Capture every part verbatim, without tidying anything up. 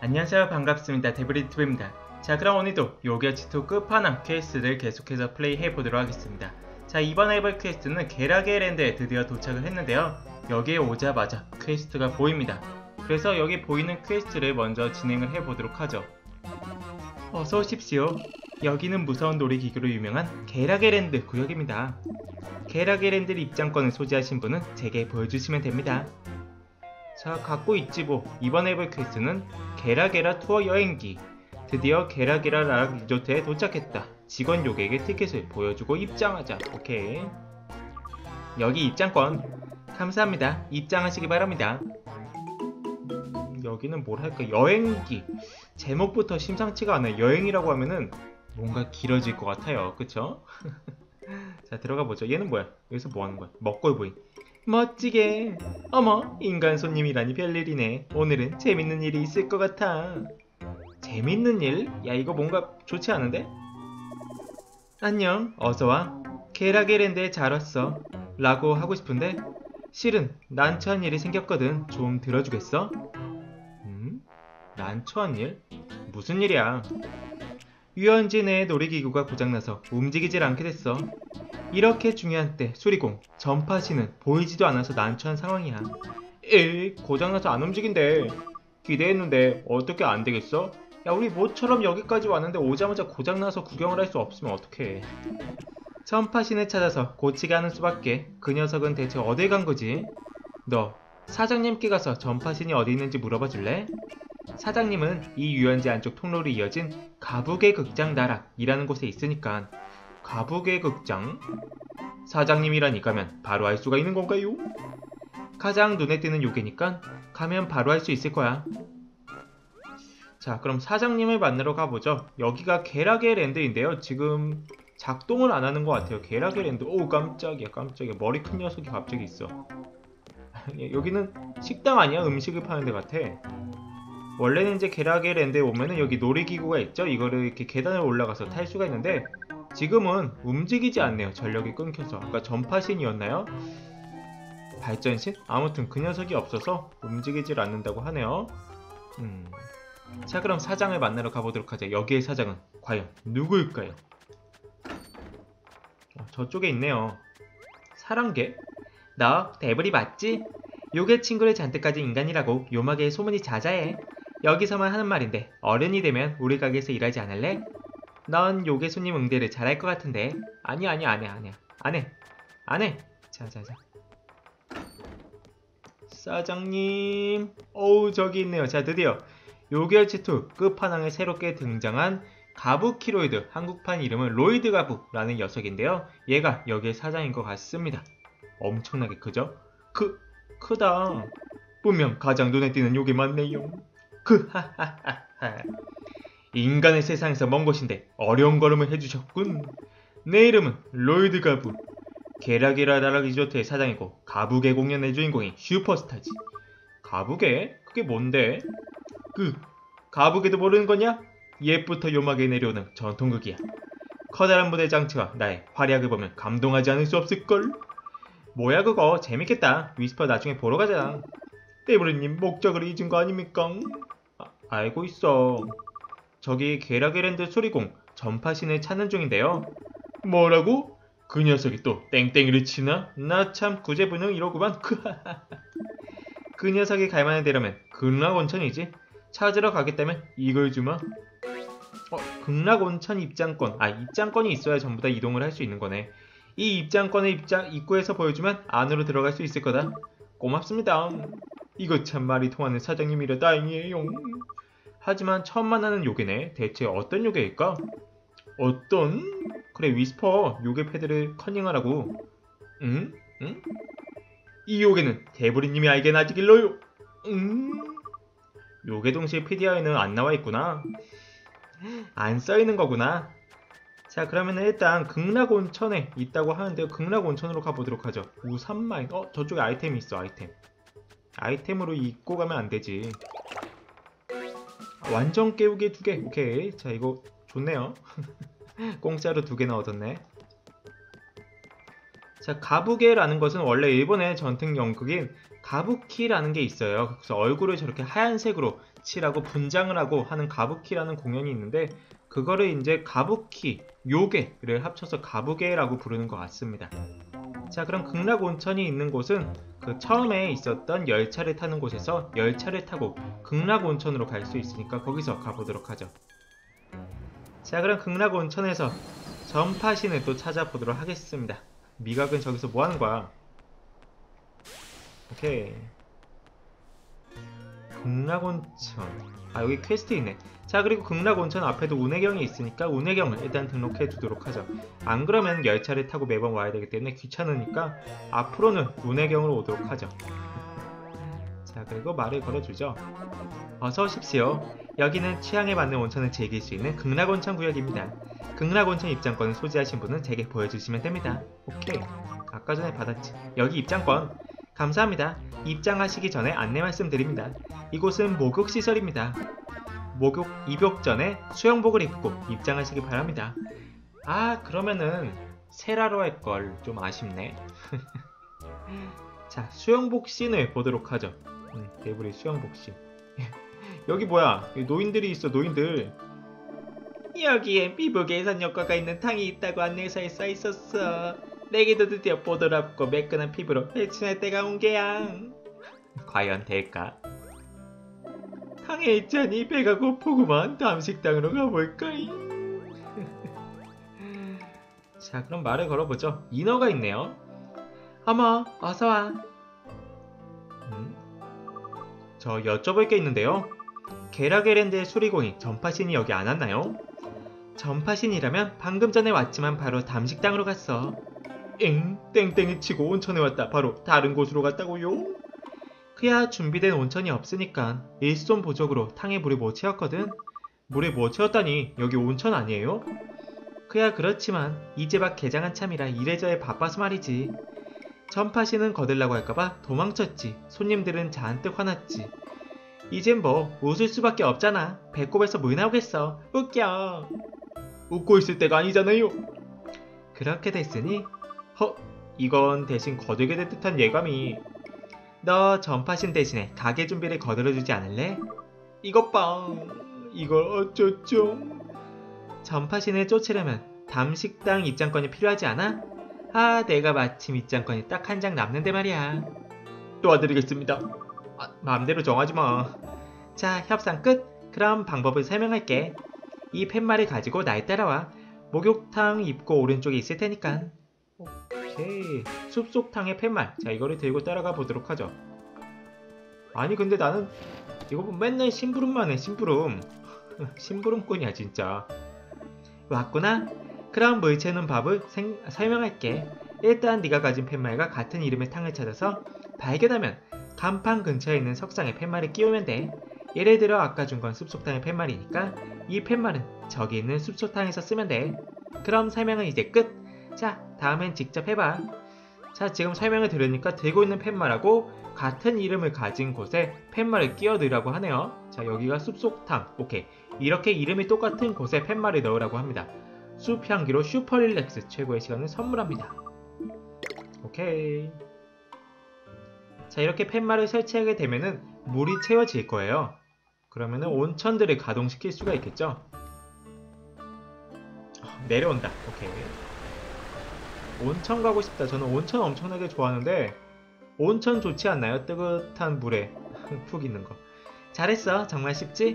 안녕하세요, 반갑습니다. 데브리튜브입니다. 자, 그럼 오늘도 요괴치투 끝판왕 퀘스트를 계속해서 플레이해보도록 하겠습니다. 자, 이번 해볼 퀘스트는 게라게 랜드에 드디어 도착을 했는데요. 여기에 오자마자 퀘스트가 보입니다. 그래서 여기 보이는 퀘스트를 먼저 진행을 해보도록 하죠. 어서 오십시오. 여기는 무서운 놀이기구로 유명한 게라게 랜드 구역입니다. 게라게 랜드 입장권을 소지하신 분은 제게 보여주시면 됩니다. 자, 갖고 있지 뭐. 이번 해볼 퀘스트는 게라게라 투어 여행기. 드디어 게라게라 라락 리조트에 도착했다. 직원 요괴에게 티켓을 보여주고 입장하자. 오케이. 여기 입장권. 감사합니다. 입장하시기 바랍니다. 여기는 뭘 할까? 여행기. 제목부터 심상치가 않아요. 여행이라고 하면은 뭔가 길어질 것 같아요. 그쵸? 자, 들어가 보죠. 얘는 뭐야? 여기서 뭐 하는 거야? 먹골보이. 멋지게. 어머, 인간 손님이라니 별일이네. 오늘은 재밌는 일이 있을 것 같아. 재밌는 일? 야, 이거 뭔가 좋지 않은데? 안녕, 어서와. 게라게랜드에 잘 왔어. 라고 하고 싶은데 실은 난처한 일이 생겼거든. 좀 들어주겠어? 음? 난처한 일? 무슨 일이야? 유원지 내의 놀이기구가 고장나서 움직이질 않게 됐어. 이렇게 중요한 때 수리공, 전파시는 보이지도 않아서 난처한 상황이야. 에이, 고장나서 안 움직인대. 기대했는데 어떻게 안 되겠어? 야, 우리 모처럼 여기까지 왔는데 오자마자 고장나서 구경을 할 수 없으면 어떡해. 전파신을 찾아서 고치게 하는 수밖에. 그 녀석은 대체 어딜 간 거지? 너 사장님께 가서 전파신이 어디 있는지 물어봐 줄래? 사장님은 이 유원지 안쪽 통로로 이어진 가북의 극장 나락이라는 곳에 있으니까. 가북의 극장? 사장님이라니 가면 바로 알 수가 있는 건가요? 가장 눈에 띄는 요괴니까 가면 바로 알 수 있을 거야. 자, 그럼 사장님을 만나러 가보죠. 여기가 게라게 랜드인데요. 지금 작동을 안 하는 것 같아요. 게라게 랜드. 오, 깜짝이야, 깜짝이야. 머리 큰 녀석이 갑자기 있어. 여기는 식당 아니야? 음식을 파는 데 같아. 원래는 이제 게라게 랜드에 오면은 여기 놀이기구가 있죠? 이거를 이렇게 계단을 올라가서 탈 수가 있는데 지금은 움직이지 않네요. 전력이 끊겨서. 아까 전파신이었나요? 발전신? 아무튼 그 녀석이 없어서 움직이질 않는다고 하네요. 음. 자, 그럼 사장을 만나러 가보도록 하죠. 여기의 사장은 과연 누구일까요? 어, 저쪽에 있네요. 사랑개? 너 데브리 맞지? 요괴 친구를 잔뜩 가진 인간이라고 요마게에 소문이 자자해. 여기서만 하는 말인데 어른이 되면 우리 가게에서 일하지 않을래? 넌 요괴 손님 응대를 잘할 것 같은데. 아니 아니 안해 안해 안해 안해. 자자자. 사장님. 어우, 저기 있네요. 자, 드디어 요괴치투 끝판왕에 새롭게 등장한 가부키로이드. 한국판 이름은 로이드 가부라는 녀석인데요. 얘가 여기의 사장인 것 같습니다. 엄청나게 크죠? 크, 크다. 분명 가장 눈에 띄는 요괴 맞네요. 그 하하하하. 인간의 세상에서 먼 곳인데 어려운 걸음을 해주셨군. 내 이름은 로이드 가부. 게라게라 나락 리조트의 사장이고 가부계 공연의 주인공인 슈퍼스타지. 가부계? 그게 뭔데? 그 가부계도 모르는 거냐? 옛부터 요막에 내려오는 전통극이야. 커다란 무대 장치와 나의 활약을 보면 감동하지 않을 수 없을걸? 뭐야 그거? 재밌겠다. 위스퍼 나중에 보러 가자. 데브리님 목적을 잊은 거 아닙니까? 아, 알고 있어. 저기 게라게랜드 수리공 전파신을 찾는 중인데요. 뭐라고? 그 녀석이 또 땡땡이를 치나? 나 참 구제불능이로구만. 그 녀석이 갈만한 데라면 극락온천이지. 찾으러 가겠다면 이걸 주마. 어, 극락온천 입장권. 아, 입장권이 있어야 전부 다 이동을 할 수 있는 거네. 이 입장권을 입장 입구에서 보여주면 안으로 들어갈 수 있을 거다. 고맙습니다. 이거 참 말이 통하는 사장님이라 다행이에요. 하지만 처음 만나는 요괴네. 대체 어떤 요괴일까? 어떤? 그래, 위스퍼. 요괴 패드를 커닝하라고. 응? 응? 이 요괴는 데브리님이 알게 놔지길러요. 응? 요괴 동시에 피디아에는 안 나와 있구나. 안 써 있는 거구나. 자, 그러면 일단 극락온천에 있다고 하는데요. 극락온천으로 가보도록 하죠. 우산마인. 어, 저쪽에 아이템이 있어. 아이템. 아이템으로 입고 가면 안 되지. 완전 깨우기 두 개. 오케이. 자, 이거 좋네요. 공짜로 두 개나 얻었네. 자, 가부게라는 것은 원래 일본의 전통 연극인 가부키라는 게 있어요. 그래서 얼굴을 저렇게 하얀색으로 칠하고 분장을 하고 하는 가부키라는 공연이 있는데 그거를 이제 가부키, 요괴를 합쳐서 가부게라고 부르는 것 같습니다. 자, 그럼 극락온천이 있는 곳은 그 처음에 있었던 열차를 타는 곳에서 열차를 타고 극락온천으로 갈 수 있으니까 거기서 가보도록 하죠. 자, 그럼 극락온천에서 전파신을 또 찾아보도록 하겠습니다. 미각은 저기서 뭐하는 거야? 오케이. 극락온천. 아, 여기 퀘스트 있네. 자, 그리고 극락온천 앞에도 운해경이 있으니까 운해경을 일단 등록해 두도록 하죠. 안 그러면 열차를 타고 매번 와야 되기 때문에 귀찮으니까 앞으로는 운해경으로 오도록 하죠. 자, 그리고 말을 걸어주죠. 어서 오십시오. 여기는 취향에 맞는 온천을 즐길 수 있는 극락온천 구역입니다. 극락온천 입장권을 소지하신 분은 제게 보여주시면 됩니다. 오케이. 아까 전에 받았지. 여기 입장권. 감사합니다. 입장하시기 전에 안내 말씀드립니다. 이곳은 목욕시설입니다. 목욕, 입욕 전에 수영복을 입고 입장하시기 바랍니다. 아, 그러면은 세라로 할 걸 좀 아쉽네. 자, 수영복 씬을 보도록 하죠. 음, 대부리 수영복 씬. 여기 뭐야? 여기 노인들이 있어, 노인들. 여기에 피부 개선 효과가 있는 탕이 있다고 안내서에 써 있었어. 내게도 드디어 보드랍고 매끈한 피부로 회춘할 때가 온 게야. 과연 될까? 탕에 있자니 배가 고프구만. 다음 식당으로 가볼까잉. 자, 그럼 말을 걸어보죠. 인어가 있네요. 어머, 어서와. 음? 저 여쭤볼 게 있는데요. 게라게랜드의 수리공이 전파신이 여기 안 왔나요? 전파신이라면 방금 전에 왔지만 바로 다음 식당으로 갔어. 엥? 땡땡이 치고 온천에 왔다. 바로 다른 곳으로 갔다고요? 그야 준비된 온천이 없으니까 일손 부족으로 탕에 물을 못 채웠거든. 물에 못 채웠다니 여기 온천 아니에요? 그야 그렇지만 이제 막 개장 한참이라 이래저래 바빠서 말이지. 전파신은 거들라고 할까봐 도망쳤지. 손님들은 잔뜩 화났지. 이젠 뭐 웃을 수밖에 없잖아. 배꼽에서 물 나오겠어. 웃겨. 웃고 있을 때가 아니잖아요. 그렇게 됐으니 허, 이건 대신 거들게 될 듯한 예감이. 너 전파신 대신에 가게 준비를 거들어주지 않을래? 이것 봐. 이걸 어쩌죠? 전파신을 쫓으려면 담식당 입장권이 필요하지 않아? 아, 내가 마침 입장권이 딱 한 장 남는데 말이야. 도와드리겠습니다. 아, 마음대로 정하지 마. 자, 협상 끝. 그럼 방법을 설명할게. 이 팻말을 가지고 날 따라와. 목욕탕 입구 오른쪽에 있을 테니까. 오케이. 숲속탕의 팻말. 자, 이거를 들고 따라가 보도록 하죠. 아니 근데 나는 이거 보면 맨날 심부름만 해. 심부름. 심부름꾼이야 진짜. 왔구나. 그럼 물 채우는 법을 생, 설명할게. 일단 네가 가진 팻말과 같은 이름의 탕을 찾아서 발견하면 간판 근처에 있는 석상에 팻말을 끼우면 돼. 예를 들어 아까 준 건 숲속탕의 팻말이니까 이 팻말은 저기 있는 숲속탕에서 쓰면 돼. 그럼 설명은 이제 끝. 자, 다음엔 직접 해봐. 자, 지금 설명을 들으니까 들고 있는 팻말하고 같은 이름을 가진 곳에 팻말을 끼워 넣으라고 하네요. 자, 여기가 숲속탕. 오케이. 이렇게 이름이 똑같은 곳에 팻말을 넣으라고 합니다. 숲 향기로 슈퍼 릴렉스 최고의 시간을 선물합니다. 오케이. 자, 이렇게 팻말을 설치하게 되면은 물이 채워질 거예요. 그러면은 온천들을 가동시킬 수가 있겠죠. 내려온다. 오케이. 온천 가고 싶다. 저는 온천 엄청나게 좋아하는데 온천 좋지 않나요? 뜨뜻한 물에 푹 있는 거. 잘했어. 정말 쉽지?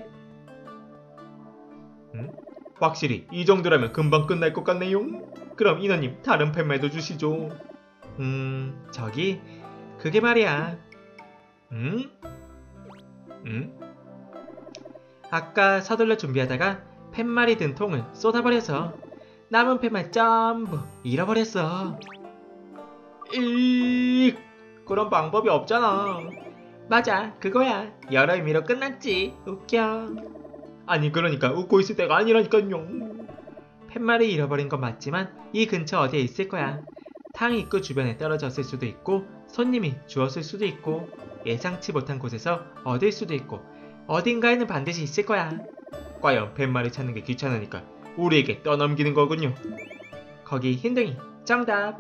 응? 확실히 이 정도라면 금방 끝날 것 같네요. 그럼 인어님 다른 팻말도 주시죠. 음... 저기... 그게 말이야. 응? 응? 아까 서둘러 준비하다가 팻말이 든 통을 쏟아버려서 남은 팻말 전부 잃어버렸어. 이 그런 방법이 없잖아. 맞아, 그거야. 여러 의미로 끝났지. 웃겨. 아니 그러니까 웃고 있을 때가 아니라니까요. 팻말을 잃어버린 건 맞지만 이 근처 어디에 있을 거야. 탕 입구 주변에 떨어졌을 수도 있고 손님이 주었을 수도 있고 예상치 못한 곳에서 얻을 수도 있고 어딘가에는 반드시 있을 거야. 과연 팻말을 찾는 게 귀찮으니까 우리에게 떠넘기는 거군요. 거기 흰둥이 정답.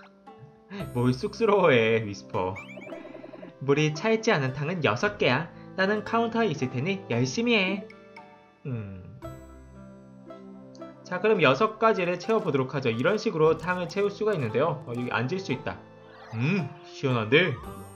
뭘 쑥스러워해 위스퍼. 물이 차있지 않은 탕은 여섯 개야. 나는 카운터에 있을 테니 열심히 해. 음. 자, 그럼 여섯 가지를 채워보도록 하죠. 이런 식으로 탕을 채울 수가 있는데요. 어, 여기 앉을 수 있다. 음, 시원한데?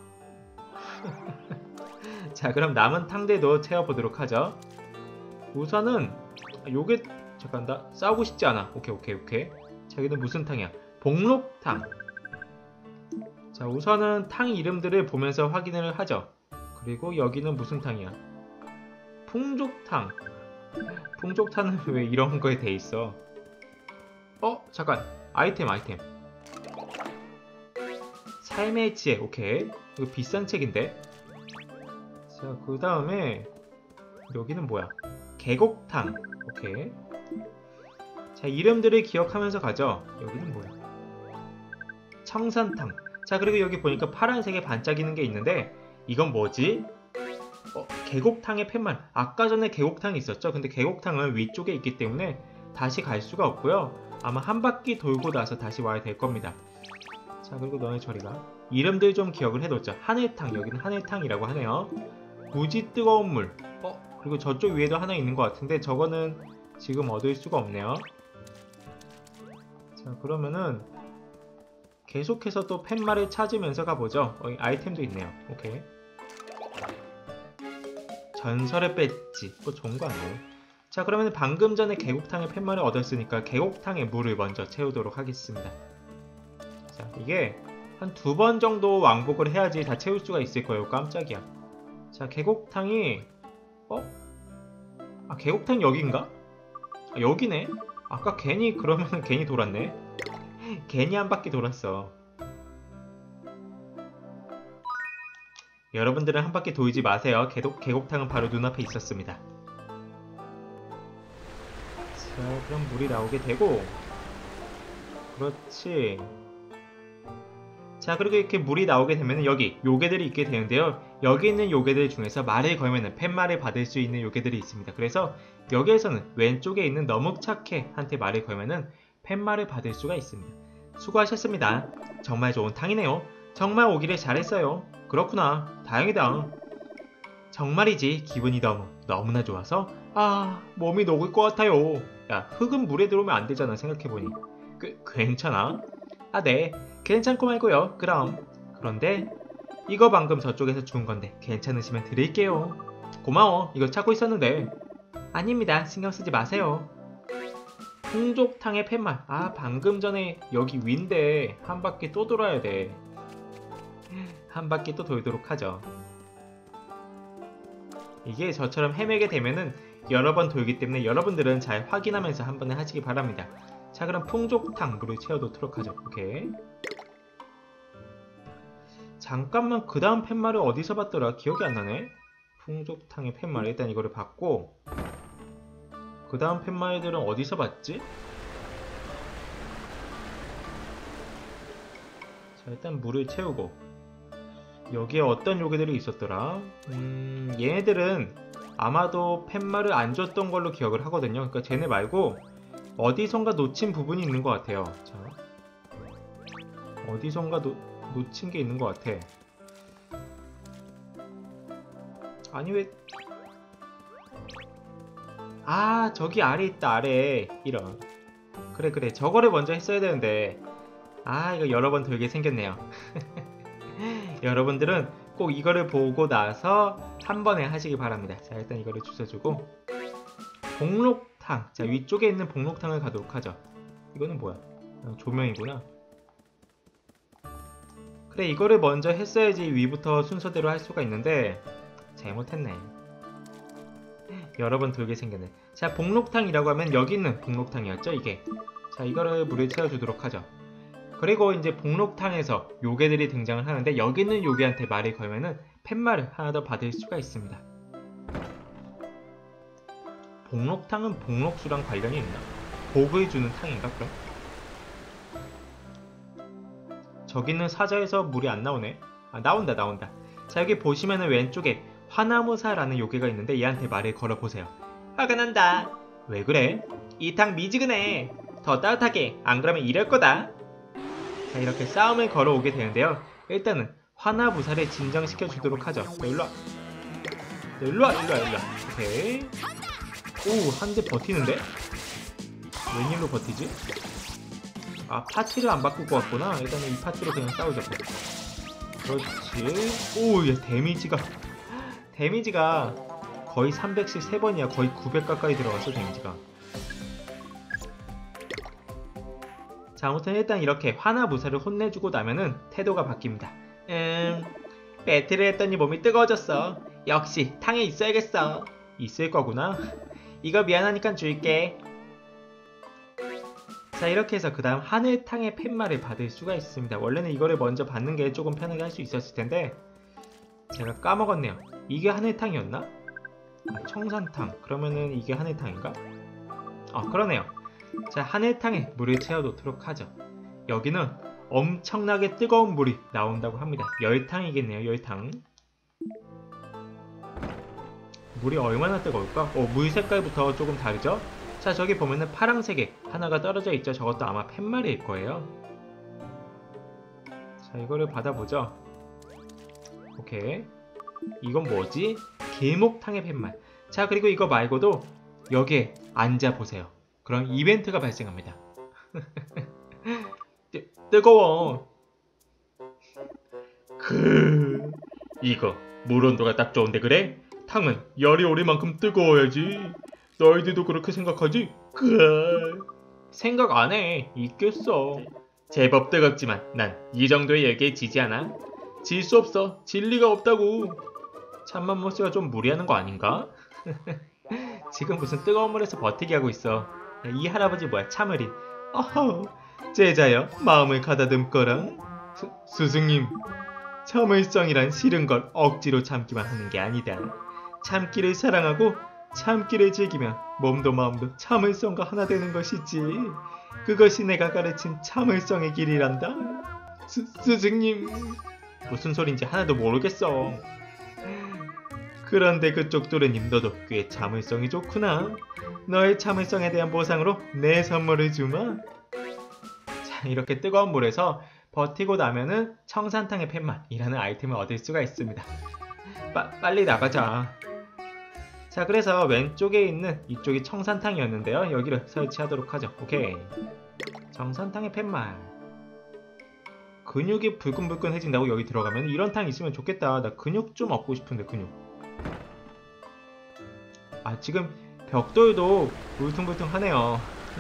자, 그럼 남은 탕들도 채워보도록 하죠. 우선은 요게 잠깐 나 싸우고 싶지 않아. 오케이 오케이 오케이. 자, 여기는 무슨 탕이야? 복록탕. 자, 우선은 탕 이름들을 보면서 확인을 하죠. 그리고 여기는 무슨 탕이야? 풍족탕. 풍족탕은 왜 이런 거에 돼 있어? 어? 잠깐. 아이템 아이템. 삶의 지혜. 오케이. 이거 비싼 책인데. 자, 그 다음에 여기는 뭐야? 계곡탕. 오케이. 자, 이름들을 기억하면서 가죠. 여기는 뭐야? 청산탕. 자, 그리고 여기 보니까 파란색에 반짝이는 게 있는데 이건 뭐지? 어, 계곡탕의 팻말. 아까 전에 계곡탕이 있었죠? 근데 계곡탕은 위쪽에 있기 때문에 다시 갈 수가 없고요. 아마 한 바퀴 돌고 나서 다시 와야 될 겁니다. 자, 그리고 너네 저리가. 이름들 좀 기억을 해뒀죠. 하늘탕. 여기는 하늘탕이라고 하네요. 무지 뜨거운 물. 어, 그리고 저쪽 위에도 하나 있는 것 같은데 저거는 지금 얻을 수가 없네요. 자, 그러면은 계속해서 또 팻말을 찾으면서 가보죠. 어, 아이템도 있네요. 오케이. 전설의 배지. 뭐 좋은 거 아니에요. 자, 그러면 방금 전에 계곡탕의 팻말을 얻었으니까 계곡탕의 물을 먼저 채우도록 하겠습니다. 자, 이게 한 두 번 정도 왕복을 해야지 다 채울 수가 있을 거예요. 깜짝이야. 자, 계곡탕이 어? 아, 계곡탕 여긴가? 아, 여기네? 아까 괜히 그러면 괜히 돌았네. 괜히 한 바퀴 돌았어. 여러분들은 한 바퀴 돌지 마세요. 계곡, 계곡탕은 바로 눈앞에 있었습니다. 자, 그럼 물이 나오게 되고 그렇지. 자, 그리고 이렇게 물이 나오게 되면 여기 요괴들이 있게 되는데요. 여기 있는 요괴들 중에서 말을 걸면 팻말을 받을 수 있는 요괴들이 있습니다. 그래서 여기에서는 왼쪽에 있는 너묵차케 한테 말을 걸면 팻말을 받을 수가 있습니다. 수고하셨습니다. 정말 좋은 탕이네요. 정말 오기를 잘했어요. 그렇구나. 다행이다. 정말이지. 기분이 너무 너무나 좋아서 아, 몸이 녹을 것 같아요. 야, 흙은 물에 들어오면 안 되잖아. 생각해보니. 그, 괜찮아? 아, 네. 괜찮고 말고요. 그럼. 그런데 이거 방금 저쪽에서 주운 건데 괜찮으시면 드릴게요. 고마워. 이거 찾고 있었는데. 아닙니다. 신경 쓰지 마세요. 풍족탕의 팻말. 아, 방금 전에 여기 위인데 한 바퀴 또 돌아야 돼. 한 바퀴 또 돌도록 하죠. 이게 저처럼 헤매게 되면은 여러 번 돌기 때문에 여러분들은 잘 확인하면서 한 번에 하시기 바랍니다. 자, 그럼 풍족탕 물을 채워놓도록 하죠. 오케이. 잠깐만, 그 다음 팻말을 어디서 봤더라? 기억이 안 나네. 풍족탕의 팻말. 일단 이거를 받고 그 다음 팻말들은 어디서 봤지? 자, 일단 물을 채우고 여기에 어떤 요괴들이 있었더라? 음, 얘네들은 아마도 팻말을 안 줬던 걸로 기억을 하거든요. 그러니까 쟤네 말고 어디선가 놓친 부분이 있는 것 같아요. 자, 어디선가 놓, 놓친 게 있는 것 같아. 아니 왜... 아, 저기 아래 있다. 아래. 이런. 그래 그래, 저거를 먼저 했어야 되는데. 아, 이거 여러 번 돌게 생겼네요. 여러분들은 꼭 이거를 보고 나서 한 번에 하시기 바랍니다. 자, 일단 이거를 주워주고 복록탕. 자, 위쪽에 있는 복록탕을 가도록 하죠. 이거는 뭐야? 조명이구나. 그래, 이거를 먼저 했어야지 위부터 순서대로 할 수가 있는데 잘못했네. 여러 번 돌게 생겼네. 자, 복록탕이라고 하면 여기 있는 복록탕이었죠, 이게. 자, 이거를 물에 채워주도록 하죠. 그리고 이제 복록탕에서 요괴들이 등장을 하는데 여기 있는 요괴한테 말을 걸면은 팻말을 하나 더 받을 수가 있습니다. 복록탕은 복록수랑 관련이 있나? 복을 주는 탕인가 그럼? 저기 있는 사자에서 물이 안 나오네. 아, 나온다 나온다. 자, 여기 보시면은 왼쪽에 화나무사라는 요괴가 있는데 얘한테 말을 걸어보세요. 화가 난다. 왜 그래? 이 탕 미지근해. 더 따뜻하게. 안 그러면 이럴 거다. 자, 이렇게 싸움을 걸어오게 되는데요. 일단은 화나무사를 진정시켜 주도록 하죠. 자, 일로와. 네, 일로와 일로와 일로와. 오케이. 오, 한 대 버티는데? 웬일로 버티지? 아, 파티를 안 바꿀 것 같구나. 일단은 이 파티로 그냥 싸우자. 그렇지. 오, 얘 데미지가 데미지가 거의 삼백씩 세 번이야. 거의 구백 가까이 들어갔어, 데미지가. 자, 아무튼 일단 이렇게 화나무사를 혼내주고 나면은 태도가 바뀝니다. 음, 배틀을 했더니 몸이 뜨거워졌어. 역시 탕에 있어야겠어. 있을 거구나. 이거 미안하니까 줄게. 자, 이렇게 해서 그 다음 하늘탕의 팻말을 받을 수가 있습니다. 원래는 이거를 먼저 받는 게 조금 편하게 할 수 있었을 텐데 제가 까먹었네요. 이게 하늘탕이었나? 아, 청산탕. 그러면은 이게 하늘탕인가? 아, 그러네요. 자, 하늘탕에 물을 채워놓도록 하죠. 여기는 엄청나게 뜨거운 물이 나온다고 합니다. 열탕이겠네요, 열탕. 물이 얼마나 뜨거울까? 어, 물 색깔부터 조금 다르죠? 자, 저기 보면은 파랑색에 하나가 떨어져 있죠. 저것도 아마 팻말일 거예요. 자, 이거를 받아보죠. 오케이. 이건 뭐지? 계목탕의 팻말. 자, 그리고 이거 말고도 여기에 앉아보세요. 그럼 이벤트가 발생합니다. 뜨, 뜨거워. 그... 이거 물 온도가 딱 좋은데 그래? 탕은 열이 오를 만큼 뜨거워야지. 너희들도 그렇게 생각하지? 그... 생각 안 해. 있겠어. 제법 뜨겁지만 난 이 정도의 열기에 지지 않아. 질 수 없어. 질 리가 없다고. 참만모씨가 좀 무리하는 거 아닌가? 지금 무슨 뜨거운 물에서 버티기 하고 있어. 이 할아버지 뭐야, 참을이. 어허, 제자여 마음을 가다듬거라. 수, 스승님, 참을성이란 싫은 걸 억지로 참기만 하는 게 아니다. 참기를 사랑하고 참기를 즐기면 몸도 마음도 참을성과 하나 되는 것이지. 그것이 내가 가르친 참을성의 길이란다. 스, 스승님, 무슨 소린지 하나도 모르겠어. 그런데 그쪽 도련님, 너도 꽤 참을성이 좋구나. 너의 참을성에 대한 보상으로 내 선물을 주마. 자, 이렇게 뜨거운 물에서 버티고 나면은 청산탕의 팻말이라는 아이템을 얻을 수가 있습니다. 빠, 빨리 나가자. 자, 그래서 왼쪽에 있는 이쪽이 청산탕이었는데요. 여기를 설치하도록 하죠. 오케이. 청산탕의 팻말. 근육이 불끈불끈해진다고 여기 들어가면 이런 탕 있으면 좋겠다. 나 근육 좀 얻고 싶은데, 근육. 아, 지금 벽돌도 울퉁불퉁하네요.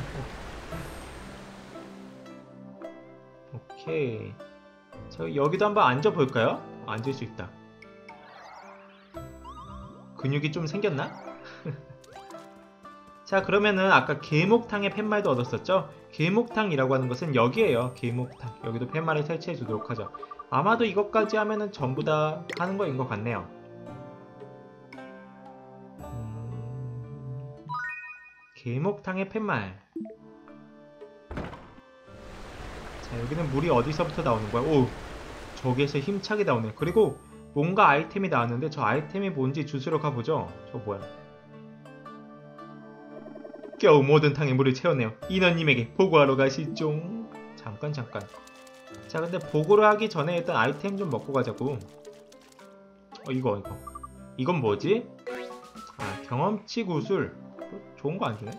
오케이. 저 여기도 한번 앉아볼까요? 앉을 수 있다. 근육이 좀 생겼나? 자, 그러면은 아까 계목탕의 팻말도 얻었었죠? 계목탕이라고 하는 것은 여기에요. 계목탕. 여기도 팻말을 설치해 주도록 하죠. 아마도 이것까지 하면은 전부 다 하는 거인 것 같네요. 음... 계목탕의 팻말. 자, 여기는 물이 어디서부터 나오는 거야? 오! 저기에서 힘차게 나오네. 그리고 뭔가 아이템이 나왔는데 저 아이템이 뭔지 주스러 가보죠. 저 뭐야? 겨우 모든 탕에 물을 채웠네요. 인원님에게 보고하러 가시죠. 잠깐 잠깐. 자, 근데 보고를 하기 전에 일단 아이템 좀 먹고 가자고. 어, 이거 이거 이건 뭐지? 아, 경험치 구슬. 좋은 거 안 주네.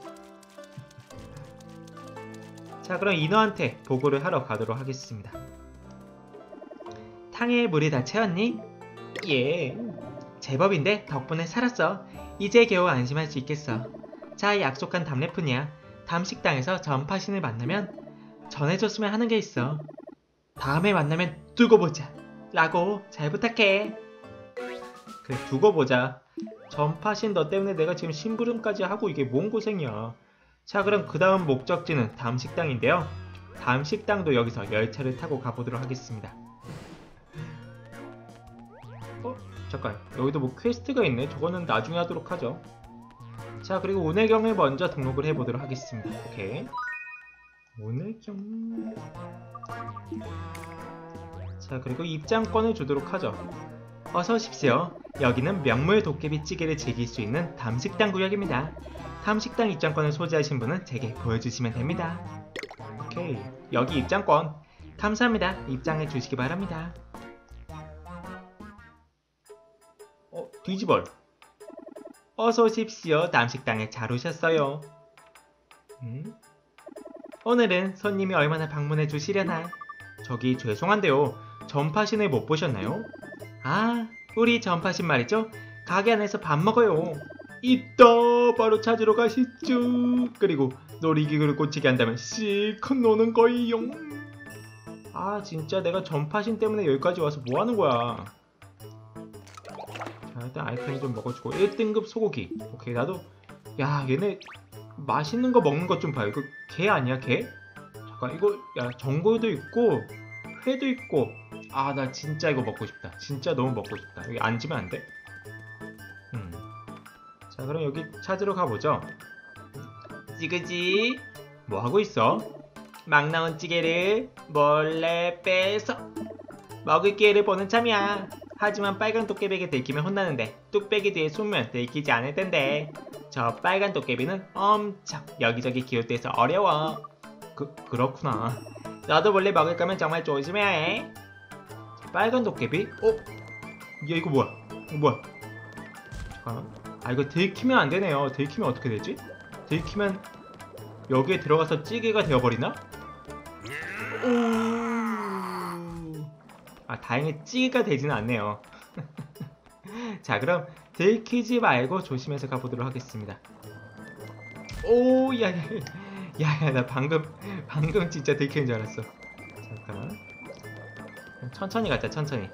자, 그럼 인어한테 보고를 하러 가도록 하겠습니다. 탕에 물이 다 채웠니? 예. 제법인데 덕분에 살았어. 이제 겨우 안심할 수 있겠어. 자, 약속한 답례푼이야. 다음 식당에서 전파신을 만나면 전해줬으면 하는 게 있어. 다음에 만나면 두고 보자. 라고 잘 부탁해. 그래, 두고 보자. 전파신 너 때문에 내가 지금 심부름까지 하고 이게 뭔 고생이야. 자, 그럼 그 다음 목적지는 다음 식당인데요. 다음 식당도 여기서 열차를 타고 가보도록 하겠습니다. 어? 잠깐, 여기도 뭐 퀘스트가 있네. 저거는 나중에 하도록 하죠. 자, 그리고 운해경을 먼저 등록을 해보도록 하겠습니다. 오케이. 운해경. 자, 그리고 입장권을 주도록 하죠. 어서 오십시오. 여기는 명물 도깨비 찌개를 즐길 수 있는 담식당 구역입니다. 담식당 입장권을 소지하신 분은 제게 보여주시면 됩니다. 오케이. 여기 입장권. 감사합니다. 입장해 주시기 바랍니다. 어, 뒤집어. 어서 오십시오. 남식당에 잘 오셨어요. 음? 오늘은 손님이 얼마나 방문해 주시려나? 저기 죄송한데요. 전파신을 못 보셨나요? 아, 우리 전파신 말이죠. 가게 안에서 밥 먹어요. 이따 바로 찾으러 가시죠. 그리고 놀이기구를 꽂히게 한다면 실컷 노는 거예요. 아, 진짜 내가 전파신 때문에 여기까지 와서 뭐 하는 거야. 자, 일단 아이템 좀 먹어주고 일 등급 소고기. 오케이, 나도. 야, 얘네 맛있는 거 먹는 것 좀 봐요. 이거 게 아니야, 게? 잠깐, 이거 야, 전골도 있고 회도 있고. 아, 나 진짜 이거 먹고 싶다. 진짜 너무 먹고 싶다. 여기 앉으면 안 돼? 음. 자, 그럼 여기 찾으러 가보죠. 찌그지? 뭐 하고 있어? 막 나온 찌개를 몰래 빼서 먹을 기회를 보는 참이야. 하지만 빨간 도깨비에게 들키면 혼나는데 뚝배기 뒤에 숨으면 들키지 않을 텐데. 저 빨간 도깨비는 엄청 여기저기 기웃대서 어려워. 그, 그렇구나. 너도 몰래 먹을 거면 정말 조심해야 해. 빨간 도깨비? 어? 야, 이거 뭐야? 이거 뭐야? 잠깐. 아, 이거 들키면 안 되네요. 들키면 어떻게 되지? 들키면 여기에 들어가서 찌개가 되어버리나? 오. 아, 다행히 찌개가 되지는 않네요. 자, 그럼 들키지 말고 조심해서 가보도록 하겠습니다. 오, 야, 야, 야, 야, 나 방금, 방금 진짜 들키는 줄 알았어. 잠깐. 천천히 가자, 천천히.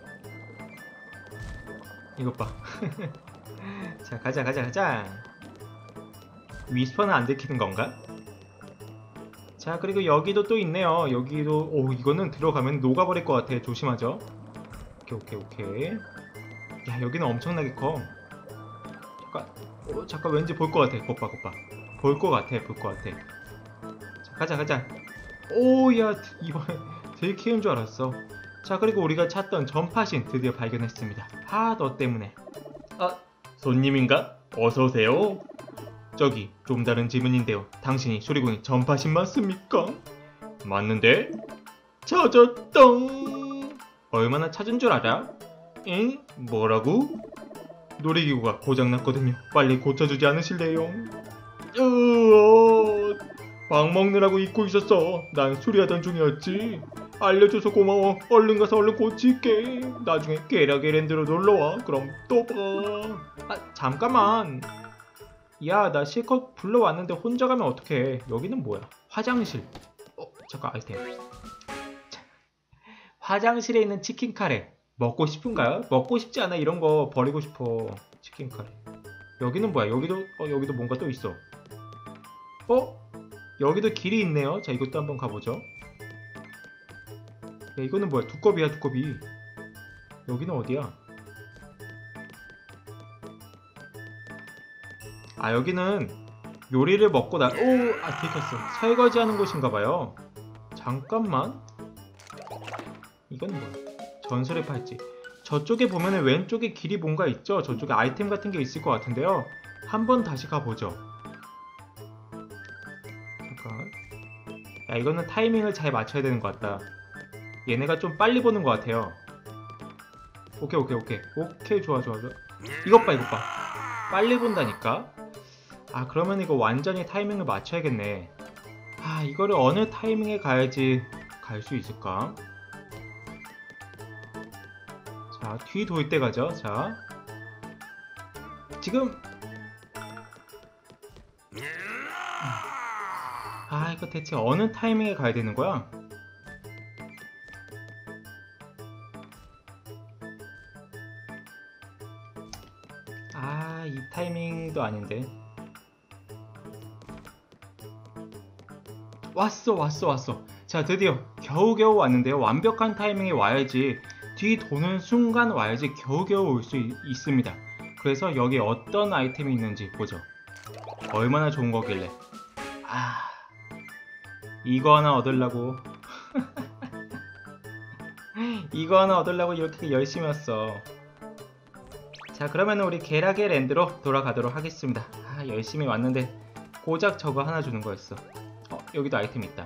이것 봐. 자, 가자, 가자, 가자. 위스퍼는 안 들키는 건가? 자, 그리고 여기도 또 있네요. 여기도, 오, 이거는 들어가면 녹아버릴 것 같아. 조심하죠. 오케이, 오케이, 오케이. 야, 여기는 엄청나게 커. 잠깐, 어, 잠깐, 왠지 볼 것 같아. 것 봐, 것 봐. 볼 것 같아, 볼 것 같아. 자, 가자, 가자. 오, 야, 이번 들키는 줄 알았어. 자, 그리고 우리가 찾던 전파신 드디어 발견했습니다. 아, 너 때문에. 아, 손님인가? 어서오세요. 저기 좀 다른 질문인데요. 당신이 수리공의 전파신 맞습니까? 맞는데? 찾았다. 얼마나 찾은 줄 알아? 응? 뭐라고? 놀이기구가 고장났거든요. 빨리 고쳐주지 않으실래요? 으어, 밥 먹느라고 잊고 있었어. 난 수리하던 중이었지. 알려줘서 고마워. 얼른 가서 얼른 고칠게. 나중에 게라게랜드로 놀러와. 그럼 또 봐. 아, 잠깐만. 야, 나 실컷 불러왔는데 혼자 가면 어떡해. 여기는 뭐야? 화장실. 어, 잠깐, 아이템. 자, 화장실에 있는 치킨 카레 먹고 싶은가요? 먹고 싶지 않아. 이런 거 버리고 싶어. 치킨 카레. 여기는 뭐야? 여기도 어, 여기도 뭔가 또 있어. 어? 여기도 길이 있네요. 자, 이것도 한번 가보죠. 야, 이거는 뭐야? 두꺼비야, 두꺼비. 여기는 어디야? 아, 여기는 요리를 먹고 나, 오! 아, 들켰어. 설거지 하는 곳인가봐요. 잠깐만. 이건 뭐야? 전설의 팔찌. 저쪽에 보면은 왼쪽에 길이 뭔가 있죠? 저쪽에 아이템 같은 게 있을 것 같은데요. 한번 다시 가보죠. 잠깐. 야, 이거는 타이밍을 잘 맞춰야 되는 것 같다. 얘네가 좀 빨리 보는 것 같아요. 오케이, 오케이, 오케이. 오케이, 좋아, 좋아, 좋아. 이것 봐, 이것 봐. 빨리 본다니까? 아, 그러면 이거 완전히 타이밍을 맞춰야겠네. 아, 이거를 어느 타이밍에 가야지 갈 수 있을까? 자, 뒤 돌 때 가죠. 자, 지금. 아, 이거 대체 어느 타이밍에 가야 되는 거야? 아, 이 타이밍도 아닌데. 왔어, 왔어, 왔어. 자, 드디어 겨우겨우 왔는데요. 완벽한 타이밍에 와야지, 뒤 도는 순간 와야지 겨우겨우 올 수 있습니다. 그래서 여기 어떤 아이템이 있는지 보죠. 얼마나 좋은 거길래. 아, 이거 하나 얻으려고 이거 하나 얻으려고 이렇게 열심히 왔어. 자, 그러면 우리 게라게 랜드로 돌아가도록 하겠습니다. 아, 열심히 왔는데 고작 저거 하나 주는 거였어. 어, 여기도 아이템 있다.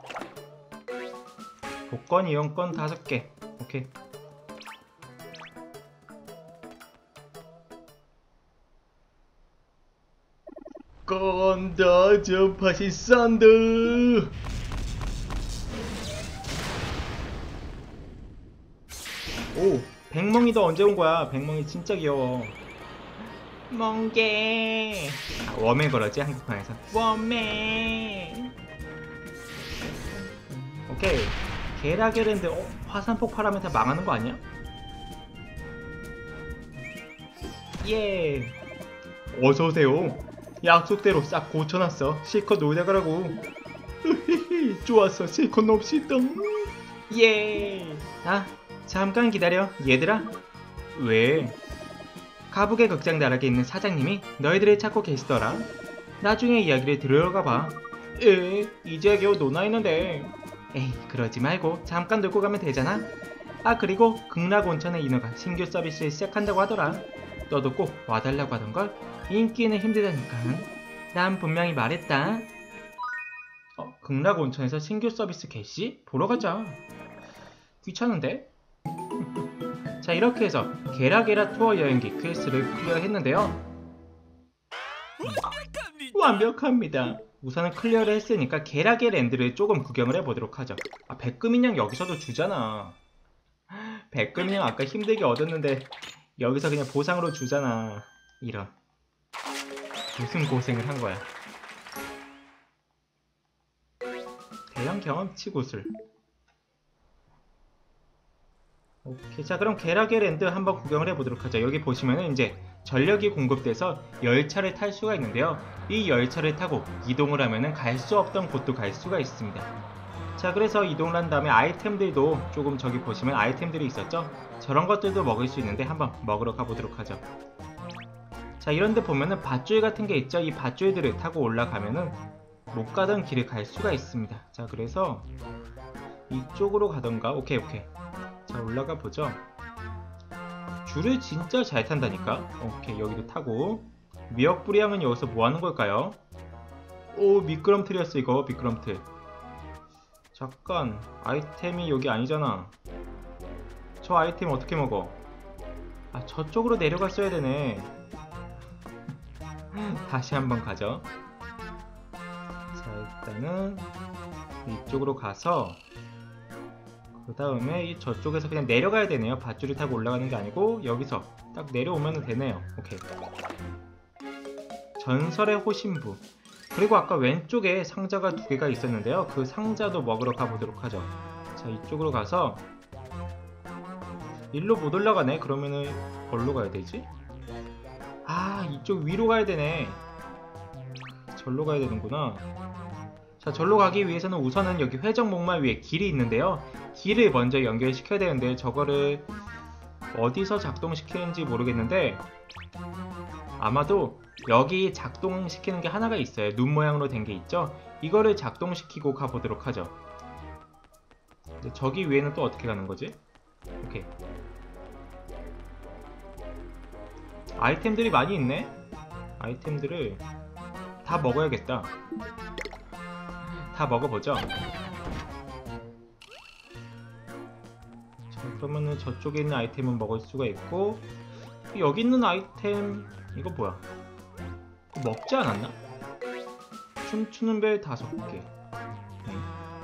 복권 이용권 다섯 개. 오케이. 간다 점파시 썬드. 오, 백멍이도 언제 온 거야? 백멍이 진짜 귀여워. 멍게. 아, 웜에 그러지 한국판에서. 웜에. 오케이. 게라게랜드. 어, 화산 폭발하면 다 망하는 거 아니야? 예. 어서 오세요. 약속대로 싹 고쳐놨어. 실컷 놀다 가라고. 으히히, 좋았어. 실컷 놉시다. 예. 아, 잠깐 기다려. 얘들아. 왜? 가북의 극장 나락에 있는 사장님이 너희들을 찾고 계시더라. 나중에 이야기를 들으러 봐. 에, 이제 겨우 논아 있는데. 에이, 그러지 말고 잠깐 놀고 가면 되잖아. 아, 그리고 극락온천의 인어가 신규 서비스를 시작한다고 하더라. 너도 꼭 와달라고 하던걸. 인기는 힘들다니까. 난 분명히 말했다. 어, 극락온천에서 신규 서비스 개시? 보러 가자. 귀찮은데? 자, 이렇게 해서 게라게라 투어 여행기 퀘스트를 클리어했는데요. 음, 완벽합니다. 우선은 클리어를 했으니까 게라게랜드를 조금 구경을 해보도록 하죠. 아, 백금인형 여기서도 주잖아. 백금인형 아까 힘들게 얻었는데 여기서 그냥 보상으로 주잖아. 이런. 무슨 고생을 한 거야. 대형 경험치 구슬. 오케이, 자 그럼 게라게랜드 한번 구경을 해보도록 하죠. 여기 보시면은 이제 전력이 공급돼서 열차를 탈 수가 있는데요. 이 열차를 타고 이동을 하면은 갈 수 없던 곳도 갈 수가 있습니다. 자, 그래서 이동을 한 다음에 아이템들도 조금 저기 보시면 아이템들이 있었죠. 저런 것들도 먹을 수 있는데 한번 먹으러 가보도록 하죠. 자, 이런데 보면은 밧줄 같은 게 있죠. 이 밧줄들을 타고 올라가면은 못 가던 길을 갈 수가 있습니다. 자, 그래서 이쪽으로 가던가. 오케이 오케이. 자, 올라가 보죠. 줄을 진짜 잘 탄다니까. 오케이, 여기도 타고. 미역부리양은 여기서 뭐 하는 걸까요? 오, 미끄럼틀이었어 이거. 미끄럼틀. 잠깐, 아이템이 여기 아니잖아. 저 아이템 어떻게 먹어? 아, 저쪽으로 내려갔어야 되네. 다시 한번 가죠. 자, 일단은 이쪽으로 가서 그 다음에 이 저쪽에서 그냥 내려가야 되네요. 밧줄을 타고 올라가는 게 아니고 여기서 딱 내려오면 되네요. 오케이. 전설의 호신부. 그리고 아까 왼쪽에 상자가 두 개가 있었는데요. 그 상자도 먹으러 가보도록 하죠. 자, 이쪽으로 가서 일로 못 올라가네. 그러면은 어디로 가야 되지? 아, 이쪽 위로 가야 되네. 절로 가야 되는구나. 자, 절로 가기 위해서는 우선은 여기 회전목마 위에 길이 있는데요. 길을 먼저 연결시켜야 되는데 저거를 어디서 작동시키는지 모르겠는데 아마도 여기 작동시키는 게 하나가 있어요. 눈 모양으로 된 게 있죠. 이거를 작동시키고 가보도록 하죠. 근데 저기 위에는 또 어떻게 가는 거지? 오케이. 아이템들이 많이 있네. 아이템들을 다 먹어야겠다. 다 먹어보죠. 자, 그러면은 저쪽에 있는 아이템은 먹을 수가 있고 여기 있는 아이템 이거 뭐야? 그거 먹지 않았나? 춤추는 벨 다섯 개. 응.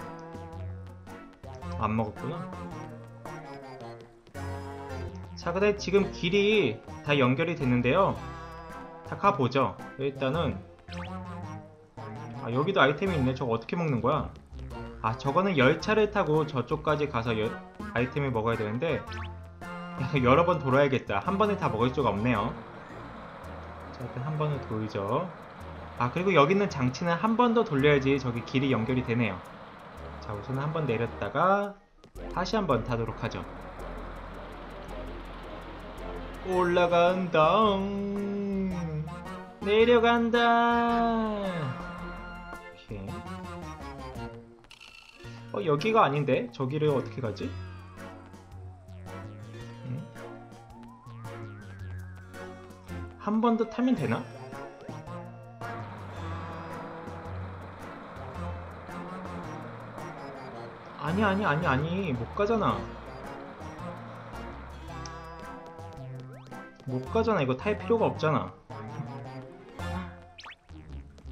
안 먹었구나. 자, 근데 지금 길이 다 연결이 됐는데요. 다 가보죠. 일단은 아, 여기도 아이템이 있네. 저거 어떻게 먹는 거야? 아, 저거는 열차를 타고 저쪽까지 가서 여, 아이템을 먹어야 되는데 여러 번 돌아야겠다. 한 번에 다 먹을 수가 없네요. 자, 일단 한 번을 돌죠. 아, 그리고 여기 있는 장치는 한 번 더 돌려야지 저기 길이 연결이 되네요. 자, 우선 한 번 내렸다가 다시 한 번 타도록 하죠. 올라간다. 내려간다. 오케이. 어, 여기가 아닌데? 저기를 어떻게 가지? 음? 한 번 더 타면 되나? 아니 아니 아니 아니 못 가잖아. 못 가잖아. 이거 탈 필요가 없잖아.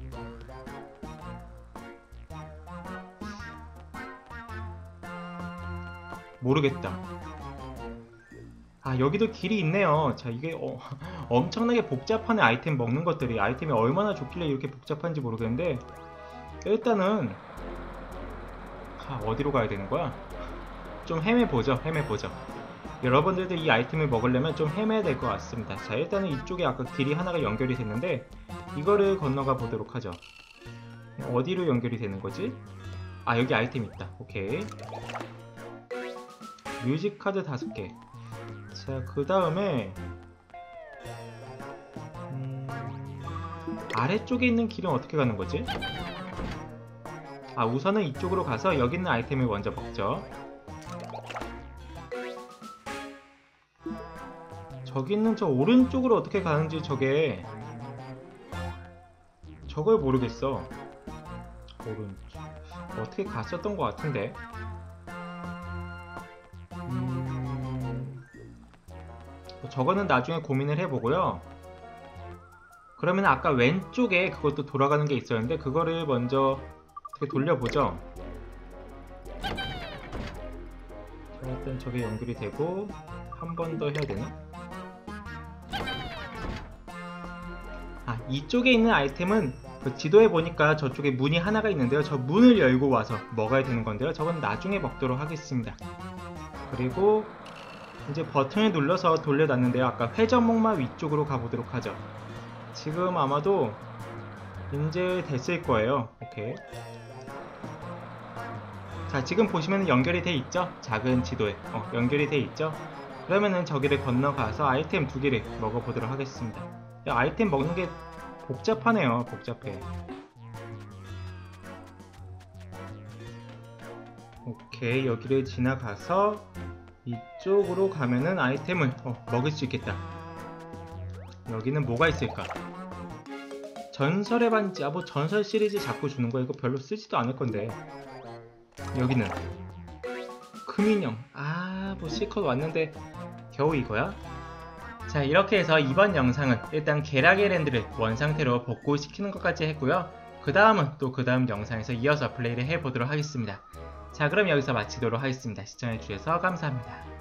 모르겠다. 아, 여기도 길이 있네요. 자, 이게 어, 엄청나게 복잡하네. 아이템 먹는 것들이. 아이템이 얼마나 좋길래 이렇게 복잡한지 모르겠는데 일단은 아, 어디로 가야 되는 거야? 좀 헤매보죠. 헤매보죠. 여러분들도 이 아이템을 먹으려면 좀 헤매야 될 것 같습니다. 자, 일단은 이쪽에 아까 길이 하나가 연결이 됐는데 이거를 건너가 보도록 하죠. 어디로 연결이 되는 거지? 아, 여기 아이템 있다. 오케이. 뮤직 카드 다섯 개. 자, 그 다음에 음... 아래쪽에 있는 길은 어떻게 가는 거지? 아, 우선은 이쪽으로 가서 여기 있는 아이템을 먼저 먹죠. 저기 있는 저 오른쪽으로 어떻게 가는지 저게 저걸 모르겠어. 오른쪽 어떻게 갔었던 것 같은데. 음... 저거는 나중에 고민을 해보고요. 그러면 아까 왼쪽에 그것도 돌아가는 게 있었는데 그거를 먼저 어떻게 돌려보죠. 자, 일단 저게 연결이 되고 한 번 더 해야 되나? 아, 이쪽에 있는 아이템은 그 지도에 보니까 저쪽에 문이 하나가 있는데요. 저 문을 열고 와서 먹어야 되는 건데요. 저건 나중에 먹도록 하겠습니다. 그리고 이제 버튼을 눌러서 돌려놨는데요. 아까 회전목마 위쪽으로 가보도록 하죠. 지금 아마도 이제 됐을 거예요. 오케이. 자, 지금 보시면 연결이 돼 있죠? 작은 지도에 어, 연결이 돼 있죠? 그러면은 저기를 건너가서 아이템 두 개를 먹어보도록 하겠습니다. 야, 아이템 먹는 게 복잡하네요. 복잡해. 오케이, 여기를 지나가서 이쪽으로 가면은 아이템을 어, 먹을 수 있겠다. 여기는 뭐가 있을까? 전설의 반지. 아, 뭐 전설 시리즈 자꾸 주는 거 이거 별로 쓰지도 않을 건데. 여기는 금인형. 아, 뭐 실컷 왔는데 겨우 이거야? 자, 이렇게 해서 이번 영상은 일단 게라게랜드를 원상태로 복구시키는 것까지 했고요. 그 다음은 또 그 다음 영상에서 이어서 플레이를 해보도록 하겠습니다. 자, 그럼 여기서 마치도록 하겠습니다. 시청해주셔서 감사합니다.